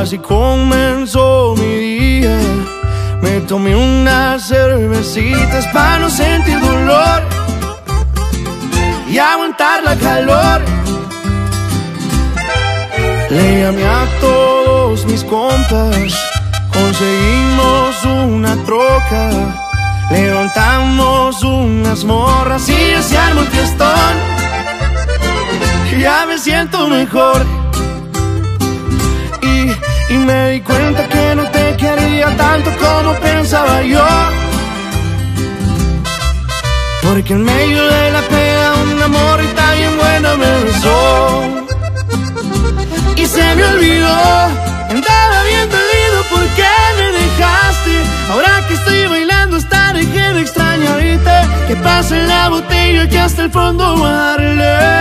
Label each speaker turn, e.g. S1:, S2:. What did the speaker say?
S1: Así comenzó mi día. Me tomé unas cervecitas para no sentir dolor y aguantar la calor. Le llamé a todos mis compas, conseguimos una troca, levantamos unas morras y se armó el fiestón. Ya me siento mejor y me di cuenta que no te quería tanto como pensaba yo, porque en medio de la peda una morrita bien buena me besó y se me olvidó. Andaba bien dolido porque me dejaste. Ahora que estoy bailando hasta dejé de extrañarte. Que pase la botella que hasta el fondo va a darle.